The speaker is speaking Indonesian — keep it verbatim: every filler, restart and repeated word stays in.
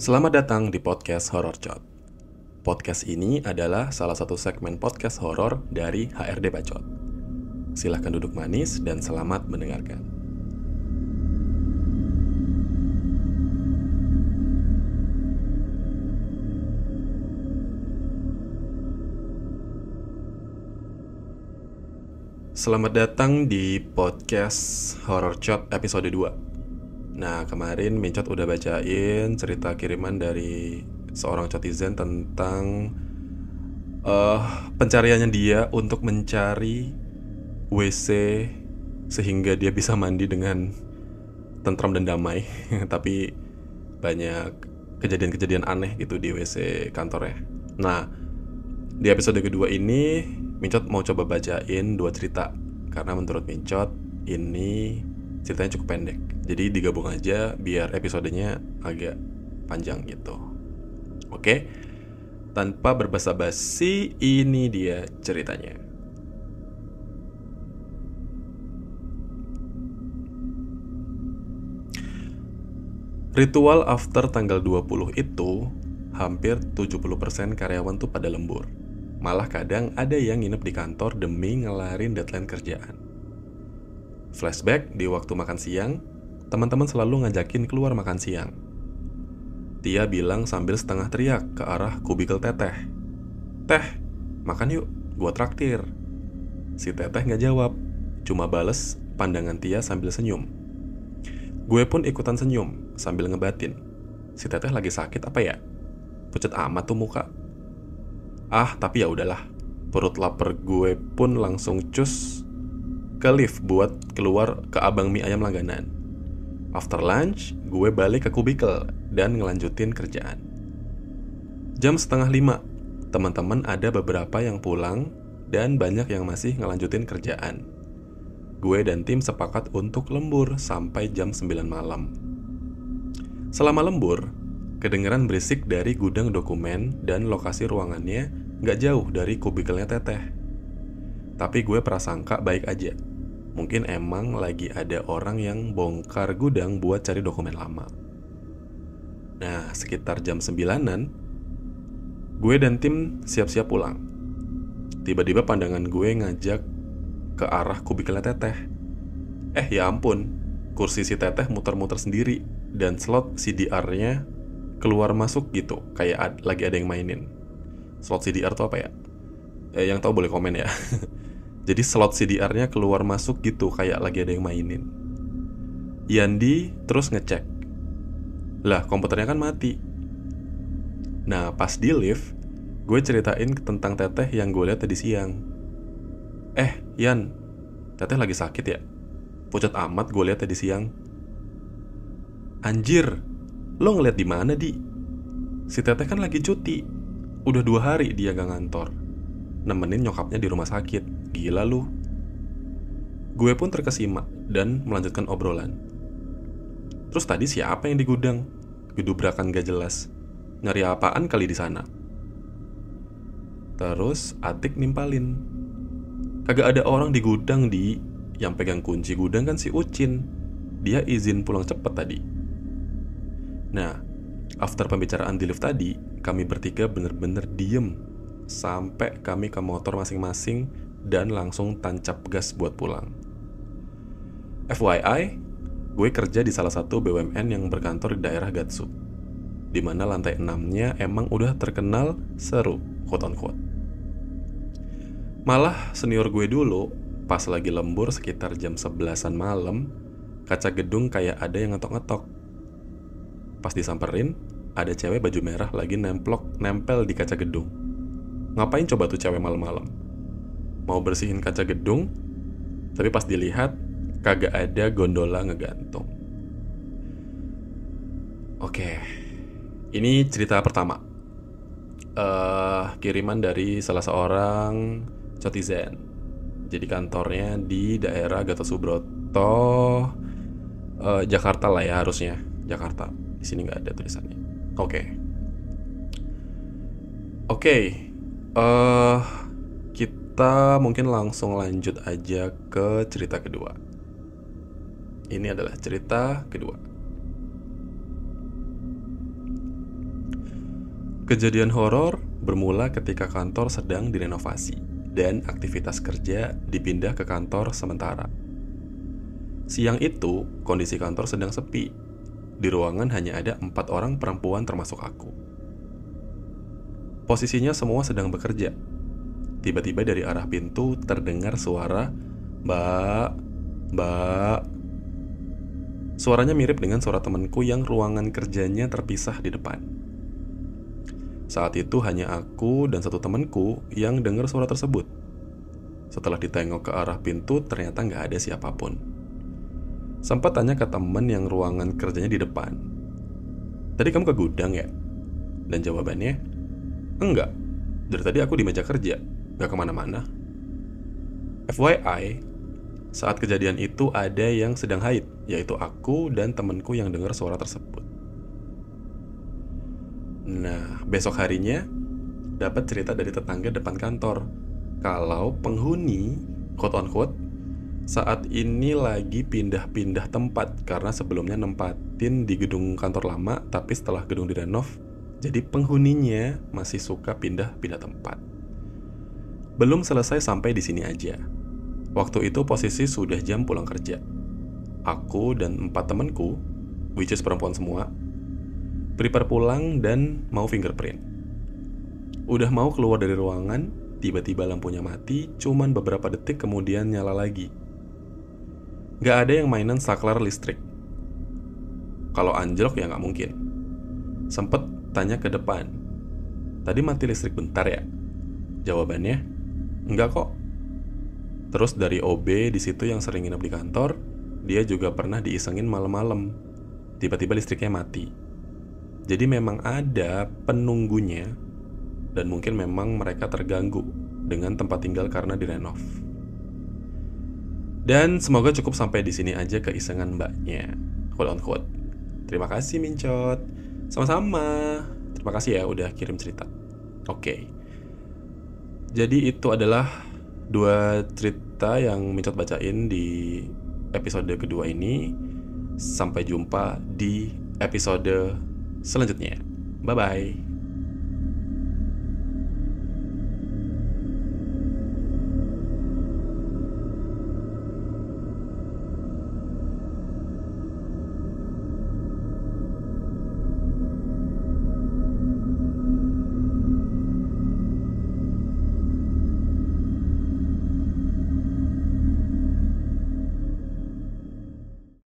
Selamat datang di podcast Horror Chat. Podcast ini adalah salah satu segmen podcast horor dari H R D Bacot. Silahkan duduk manis dan selamat mendengarkan. Selamat datang di podcast Horror Chat episode dua. Nah, kemarin Mincot udah bacain cerita kiriman dari seorang cotizen tentang uh, pencariannya dia untuk mencari W C sehingga dia bisa mandi dengan tentram dan damai. Tapi banyak kejadian-kejadian aneh gitu di W C kantornya. Nah, di episode kedua ini Mincot mau coba bacain dua cerita karena menurut Mincot ini ceritanya cukup pendek. Jadi digabung aja biar episodenya agak panjang gitu. Oke, tanpa berbasa-basi, ini dia ceritanya. Ritual after tanggal dua puluh itu hampir tujuh puluh persen karyawan tuh pada lembur. Malah kadang ada yang nginep di kantor demi ngelarin deadline kerjaan. Flashback di waktu makan siang, teman-teman selalu ngajakin keluar makan siang. Tia bilang sambil setengah teriak ke arah kubikel Teteh. "Teh, makan yuk, gua traktir." Si Teteh gak jawab, cuma bales pandangan Tia sambil senyum. Gue pun ikutan senyum sambil ngebatin, si Teteh lagi sakit apa ya? Pucet amat tuh muka. Ah, tapi ya udahlah. Perut lapar gue pun langsung cus ke lift buat keluar ke abang mie ayam langganan. After lunch, gue balik ke kubikel dan ngelanjutin kerjaan. Jam setengah lima, teman-teman ada beberapa yang pulang dan banyak yang masih ngelanjutin kerjaan. Gue dan tim sepakat untuk lembur sampai jam sembilan malam. Selama lembur, kedengeran berisik dari gudang dokumen dan lokasi ruangannya gak jauh dari kubikelnya Teteh. Tapi gue prasangka baik aja. Mungkin emang lagi ada orang yang bongkar gudang buat cari dokumen lama. Nah, sekitar jam sembilanan, gue dan tim siap-siap pulang. Tiba-tiba pandangan gue ngajak ke arah kubikelnya Teteh. Eh, ya ampun, kursi si Teteh muter-muter sendiri dan slot C D R-nya keluar masuk gitu, kayak ad- lagi ada yang mainin. Slot C D R tuh apa ya? Eh, yang tahu boleh komen ya. Jadi slot C D R-nya keluar masuk gitu, kayak lagi ada yang mainin. Yandi terus ngecek. Lah, komputernya kan mati. Nah, pas di lift, gue ceritain tentang Teteh yang gue lihat tadi siang. Eh, Yan, Teteh lagi sakit ya? Pucat amat gue lihat tadi siang. Anjir, lo ngeliat di mana, Di? Si Teteh kan lagi cuti. Udah dua hari dia gak ngantor, nemenin nyokapnya di rumah sakit. Gila lu. Gue pun terkesima dan melanjutkan obrolan. Terus tadi siapa yang di gudang? Gedubrakan gak jelas. Nyari apaan kali di sana? Terus Atik nimpalin, kagak ada orang di gudang, Di. Yang pegang kunci gudang kan si Ucin. Dia izin pulang cepet tadi. Nah, after pembicaraan di lift tadi, kami bertiga bener-bener diem sampai kami ke motor masing-masing dan langsung tancap gas buat pulang. F Y I, gue kerja di salah satu B U M N yang berkantor di daerah Gatsu, dimana lantai enamnya emang udah terkenal seru, quote-unquote. Malah senior gue dulu, pas lagi lembur sekitar jam sebelasan malam, kaca gedung kayak ada yang ngetok-ngetok. Pas disamperin, ada cewek baju merah lagi nemplok nempel di kaca gedung. Ngapain coba tuh cewek malam-malam? Mau bersihin kaca gedung, tapi pas dilihat kagak ada gondola ngegantung. Oke, ini cerita pertama. uh, Kiriman dari salah seorang cotizen. Jadi kantornya di daerah Gatot Subroto, uh, Jakarta lah ya, harusnya Jakarta. Di sini nggak ada tulisannya. Oke, okay. oke, okay. uh, kita mungkin langsung lanjut aja ke cerita kedua. Ini adalah cerita kedua. Kejadian horor bermula ketika kantor sedang direnovasi dan aktivitas kerja dipindah ke kantor sementara. Siang itu, kondisi kantor sedang sepi. Di ruangan hanya ada empat orang perempuan termasuk aku. Posisinya semua sedang bekerja. Tiba-tiba dari arah pintu terdengar suara, "Mbak, Mbak." Suaranya mirip dengan suara temanku yang ruangan kerjanya terpisah di depan. Saat itu hanya aku dan satu temanku yang dengar suara tersebut. Setelah ditengok ke arah pintu, ternyata nggak ada siapapun. Sempat tanya ke teman yang ruangan kerjanya di depan, "Tadi kamu ke gudang ya?" Dan jawabannya, "Enggak, dari tadi aku di meja kerja, nggak kemana-mana." F Y I, saat kejadian itu ada yang sedang haid, yaitu aku dan temanku yang dengar suara tersebut. Nah, besok harinya dapat cerita dari tetangga depan kantor kalau penghuni quote on quote saat ini lagi pindah-pindah tempat karena sebelumnya nempatin di gedung kantor lama, tapi setelah gedung direnov, jadi penghuninya masih suka pindah-pindah tempat. Belum selesai sampai di sini aja. Waktu itu posisi sudah jam pulang kerja. Aku dan empat temanku, which is perempuan semua, prepare pulang dan mau fingerprint. Udah mau keluar dari ruangan, tiba-tiba lampunya mati, cuman beberapa detik kemudian nyala lagi. Gak ada yang mainan saklar listrik. Kalau anjlok ya gak mungkin. Sempet tanya ke depan, "Tadi mati listrik bentar ya?" Jawabannya, "Enggak kok." Terus dari O B di situ yang sering nginep di kantor, dia juga pernah diisengin malam-malam. Tiba-tiba listriknya mati. Jadi memang ada penunggunya, dan mungkin memang mereka terganggu dengan tempat tinggal karena direnov. Dan semoga cukup sampai di sini aja keisengan mbaknya, quote on quote. Terima kasih Mincot. Sama-sama. Terima kasih ya udah kirim cerita. Oke. Jadi itu adalah dua cerita yang Mincot bacain di episode kedua ini. Sampai jumpa di episode selanjutnya. Bye-bye.